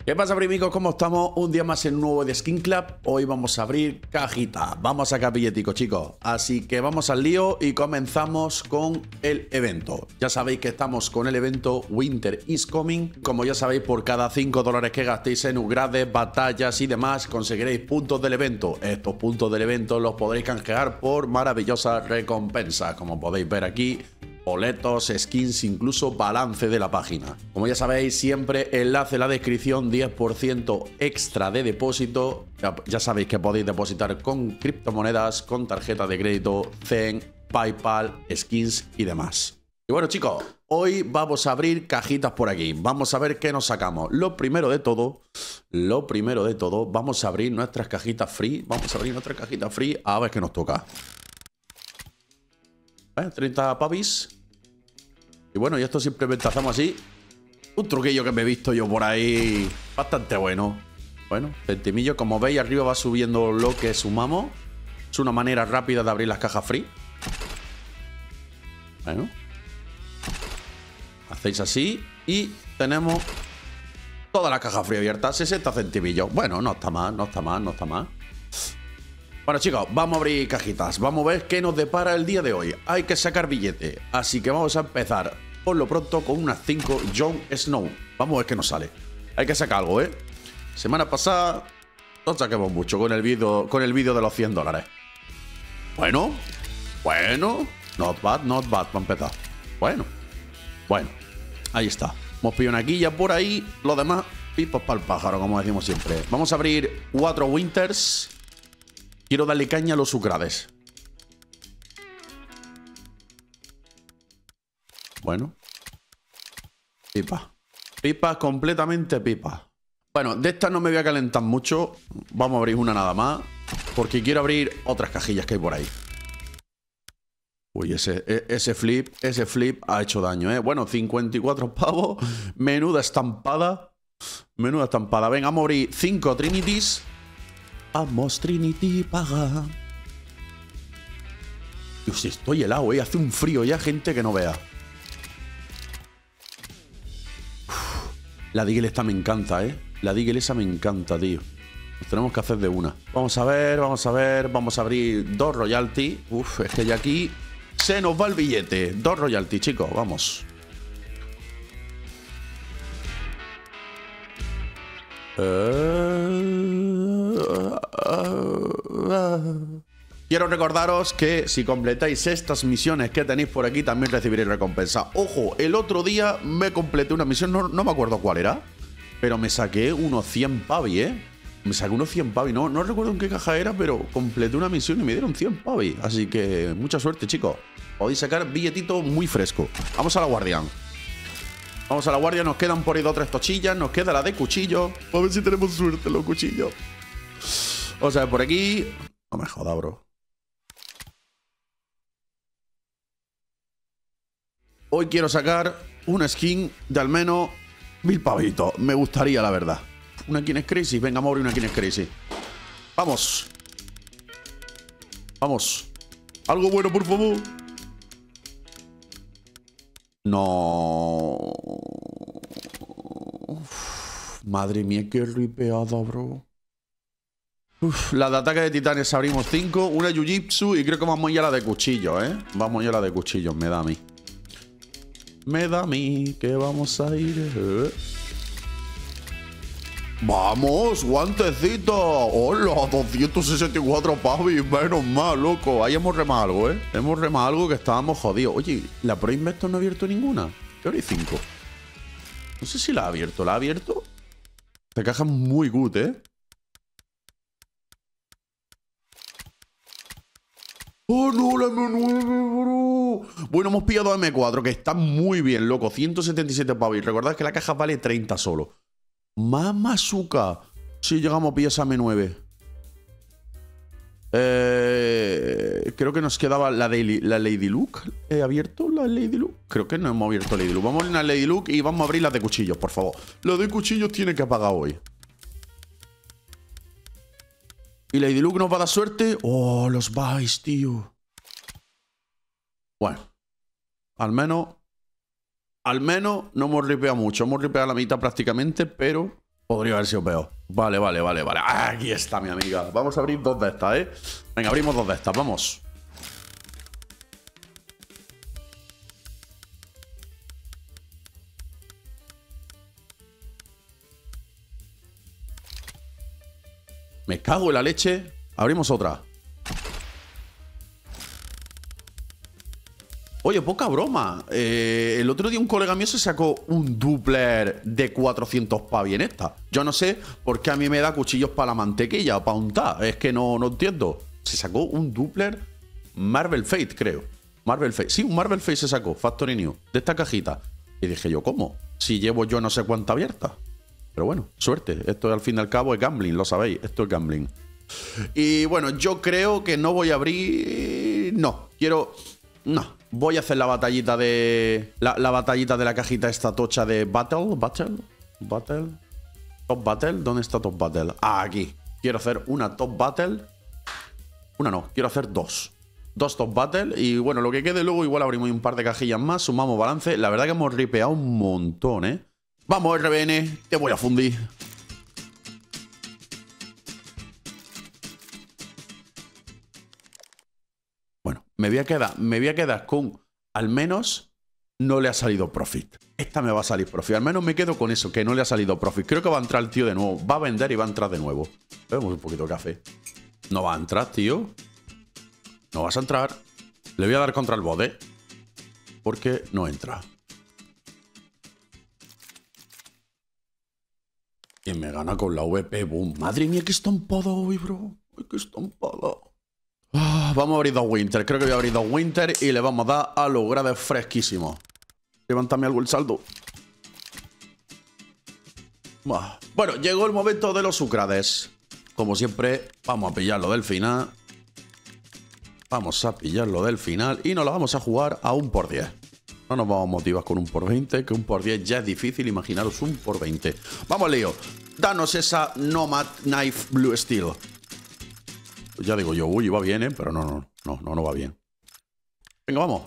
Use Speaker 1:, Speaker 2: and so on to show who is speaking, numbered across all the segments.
Speaker 1: ¿Qué pasa, primicos? ¿Cómo estamos? Un día más en nuevo de Skin Club. Hoy vamos a abrir cajita. Vamos a sacar billeticos, chicos. Así que vamos al lío y comenzamos con el evento. Ya sabéis que estamos con el evento Winter is Coming. Como ya sabéis, por cada $5 que gastéis en upgrades, batallas y demás, conseguiréis puntos del evento. Estos puntos del evento los podréis canjear por maravillosas recompensas, como podéis ver aquí. Boletos, skins, incluso balance de la página. Como ya sabéis, siempre enlace en la descripción, 10% extra de depósito. Ya sabéis que podéis depositar con criptomonedas, con tarjeta de crédito, Zen, PayPal, skins y demás. Y bueno, chicos, hoy vamos a abrir cajitas por aquí. Vamos a ver qué nos sacamos. Lo primero de todo, vamos a abrir nuestras cajitas free. A ver qué nos toca. 30 pavis. Y bueno, y esto simplemente hacemos así. Un truquillo que me he visto yo por ahí bastante bueno. Bueno, centimillo. Como veis, arriba va subiendo lo que sumamos. Es una manera rápida de abrir las cajas free. Bueno. Hacéis así y tenemos toda la caja free abierta. 60 centimillos. Bueno, no está mal, no está mal, no está mal. Bueno, chicos, vamos a abrir cajitas. Vamos a ver qué nos depara el día de hoy. Hay que sacar billete. Así que vamos a empezar por lo pronto con unas 5 Jon Snow. Vamos a ver qué nos sale. Hay que sacar algo, ¿eh? Semana pasada no saquemos mucho con el vídeo de los $100. Bueno. Not bad, para empezar. Bueno. Ahí está. Hemos pillado una quilla por ahí. Lo demás, pipas para el pájaro, como decimos siempre. Vamos a abrir 4 Winters. Quiero darle caña a los upgrades. Bueno. Pipa, completamente pipa. Bueno, de estas no me voy a calentar mucho. Vamos a abrir una nada más. Porque quiero abrir otras cajillas que hay por ahí. Uy, ese flip ha hecho daño, ¿eh? Bueno, 54 pavos. Menuda estampada. Venga, vamos a abrir 5 Trinities. Vamos, Trinity, paga. Dios, estoy helado, ¿eh? Hace un frío ya, gente, que no vea. Uf, la Deagle esta me encanta, ¿eh? La Deagle esa me encanta, tío. Nos tenemos que hacer de una. Vamos a ver. Vamos a abrir 2 royalty. Uf, es que ya aquí se nos va el billete. 2 royalty, chicos, vamos. Quiero recordaros que si completáis estas misiones que tenéis por aquí también recibiréis recompensa. Ojo, el otro día me completé una misión, no me acuerdo cuál era, pero me saqué unos 100 pavi, ¿eh? Me saqué unos 100 pavi, no recuerdo en qué caja era, pero completé una misión y me dieron 100 pavi. Así que mucha suerte, chicos. Podéis sacar billetito muy fresco. Vamos a la Guardian. Nos quedan por ahí 2 o 3 tochillas. Nos queda la de cuchillo. A ver si tenemos suerte los cuchillos. O sea, por aquí... No me joda, bro. Hoy quiero sacar una skin de al menos 1000 pavitos. Me gustaría, la verdad. Una Kines Crisis. Venga, vamos a abrir una Kines Crisis. Vamos. Algo bueno, por favor. No. Uf, madre mía, qué ripeada, bro. Uf, la de ataque de titanes abrimos 5. Una Jiu-Jitsu y creo que vamos a ir a la de cuchillo, ¿eh? Vamos a ir a la de cuchillo, me da a mí que vamos a ir. ¡Vamos! ¡Guantecito! ¡Hola! 264 pavis. Menos mal, loco. Ahí hemos remado algo, ¿eh? Hemos remado algo que estábamos jodidos. Oye, ¿la Pro Investor no ha abierto ninguna? ¿Qué hora hay 5? No sé si la ha abierto. ¿La ha abierto? Esta caja es muy good, ¿eh? ¡Oh, no! La M9, bro. Bueno, hemos pillado M4, que está muy bien, loco. 177 pavis. Recordad que la caja vale 30 solo. Mamazuka. Sí, llegamos a pillar esa M9. Creo que nos quedaba la Lady Luke. ¿He abierto la Lady Luke? Creo que no hemos abierto Lady Luke. Vamos a abrir la Lady Luke y vamos a abrir la de cuchillos, por favor. La de cuchillos tiene que apagar hoy. ¿Y Lady Luke nos va a dar suerte? Oh, los vais, tío. Bueno. Al menos no hemos ripeado mucho. Hemos ripeado la mitad prácticamente, pero Podría haber sido peor. Vale, vale, vale, vale. Aquí está mi amiga. Vamos a abrir 2 de estas, ¿eh? Venga, abrimos 2 de estas, vamos. Me cago en la leche. Abrimos otra. Oye, poca broma. El otro día un colega mío se sacó un dupler de 400 pavi en esta. Yo no sé por qué a mí me da cuchillos para la mantequilla o para untar. Es que no entiendo. Se sacó un dupler Marvel Fate, creo. Marvel Fate. Sí, un Marvel Fate se sacó. Factory New. De esta cajita. Y dije yo, ¿cómo? Si llevo yo no sé cuánta abierta. Pero bueno, suerte. Esto al fin y al cabo es gambling, lo sabéis. Esto es gambling. Y bueno, yo creo que no voy a abrir... No, quiero... No, voy a hacer la batallita de... La batallita de la cajita esta tocha de Battle. Top Battle. ¿Dónde está Top Battle? Ah, aquí. Quiero hacer una Top Battle. Una no, quiero hacer 2. 2 Top Battle. Y bueno, lo que quede luego igual abrimos un par de cajillas más. Sumamos balance. La verdad que hemos ripeado un montón, ¿eh? Vamos, RBN, te voy a fundir. Bueno, me voy a quedar con al menos no le ha salido profit. Esta me va a salir profit. Al menos me quedo con eso, que no le ha salido profit. Creo que va a entrar el tío de nuevo. Va a vender y va a entrar de nuevo. Bebemos un poquito de café. No va a entrar, tío. No vas a entrar. Le voy a dar contra el bode. Porque no entra. Y me gana con la VP, boom. Madre mía, qué estampada hoy, bro. Ay, qué estampada. Vamos a abrir 2 Winter. Creo que voy a abrir 2 Winter y le vamos a dar a los grades fresquísimos. Levántame algo el saldo. Bueno, llegó el momento de los sucrades. Como siempre, vamos a pillarlo del final. Vamos a pillarlo del final y nos lo vamos a jugar a 1 por 10. No nos vamos a motivar con 1 por 20, que 1 por 10 ya es difícil. Imaginaros 1 por 20. Vamos, lío. Danos esa Nomad Knife Blue Steel. Pues ya digo yo, uy, va bien, ¿eh? Pero no va bien. Venga, vamos.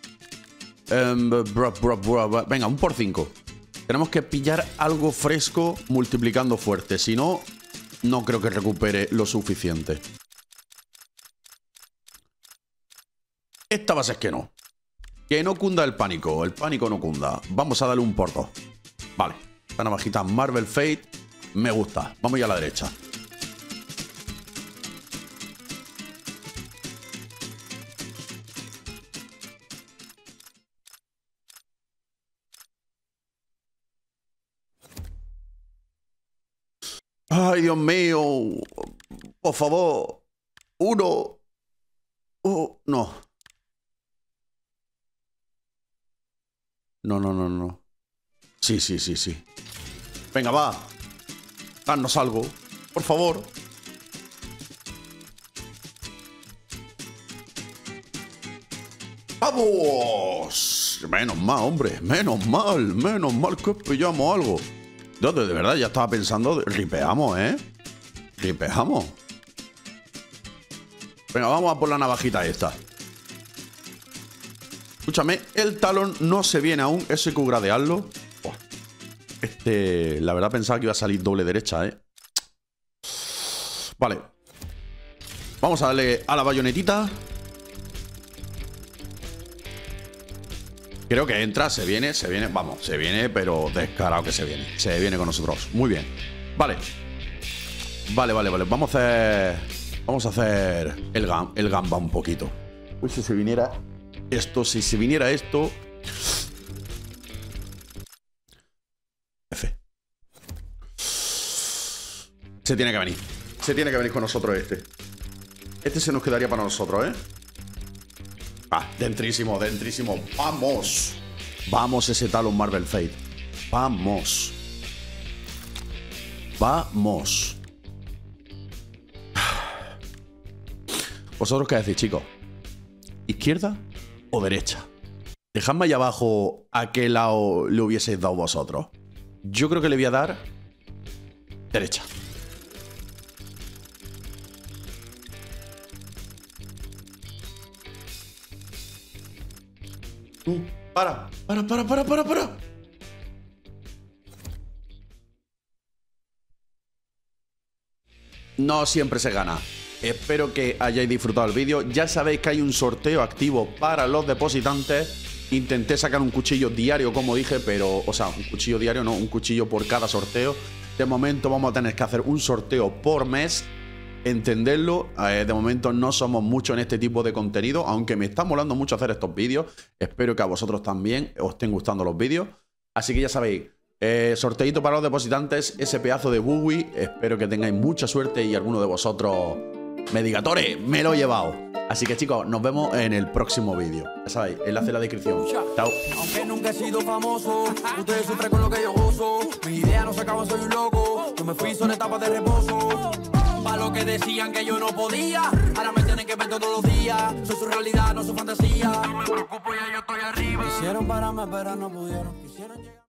Speaker 1: Venga, 1 por 5. Tenemos que pillar algo fresco multiplicando fuerte. Si no, no creo que recupere lo suficiente. Esta va a ser que no. Que no cunda el pánico. El pánico no cunda. Vamos a darle 1 por 2. Vale. Esta navajita Marvel Fate. Me gusta. Vamos ya a la derecha. Ay, Dios mío. Por favor. 1. Oh, no. No. Sí. Venga, va. Danos algo. Por favor. ¡Vamos! Menos mal, hombre. Menos mal que pillamos algo. Yo de verdad ya estaba pensando. Ripeamos, ¿eh? Ripeamos. Venga, vamos a por la navajita esta. Escúchame, el talón no se viene aún. Eso hay que gradearlo. La verdad pensaba que iba a salir doble derecha, ¿eh? Vale. Vamos a darle a la bayonetita. Creo que entra, se viene. Vamos, se viene, pero descarado que se viene. Se viene con nosotros. Muy bien. Vale. Vale. Vamos a hacer el gamba un poquito. Uy, si se viniera esto, F. Se tiene que venir. Se tiene que venir con nosotros este. Este se nos quedaría para nosotros, ¿eh? Ah, dentrísimo. Vamos. Vamos ese talón Marvel Fate. Vamos. ¿Vosotros qué decís, chicos? ¿Izquierda o derecha? Dejadme ahí abajo a qué lado le hubieseis dado vosotros. Yo creo que le voy a dar derecha. Para. no siempre se gana. Espero que hayáis disfrutado el vídeo. Ya sabéis que hay un sorteo activo para los depositantes. Intenté sacar un cuchillo diario, como dije, pero, o sea, un cuchillo diario, no, un cuchillo por cada sorteo. De momento vamos a tener que hacer un sorteo por mes. Entenderlo, de momento no somos muchos en este tipo de contenido, aunque me está molando mucho hacer estos vídeos. Espero que a vosotros también os estén gustando los vídeos. Así que ya sabéis, sorteito para los depositantes, ese pedazo de Buggy. Espero que tengáis mucha suerte y alguno de vosotros me diga, Tore, me lo he llevado. Así que chicos, nos vemos en el próximo vídeo. Ya sabéis, enlace en la descripción. Chao.
Speaker 2: Aunque nunca he sido famoso, ustedes sufren con lo que yo gozo. Mi idea no se acaba, soy un loco. Yo me fui, son etapas de reposo. Pa' lo que decían que yo no podía, ahora me tienen que ver todos los días. Soy su realidad, no su fantasía. No me preocupo, ya yo estoy arriba. Quisieron pararme, pero no pudieron. Quisieron llegar.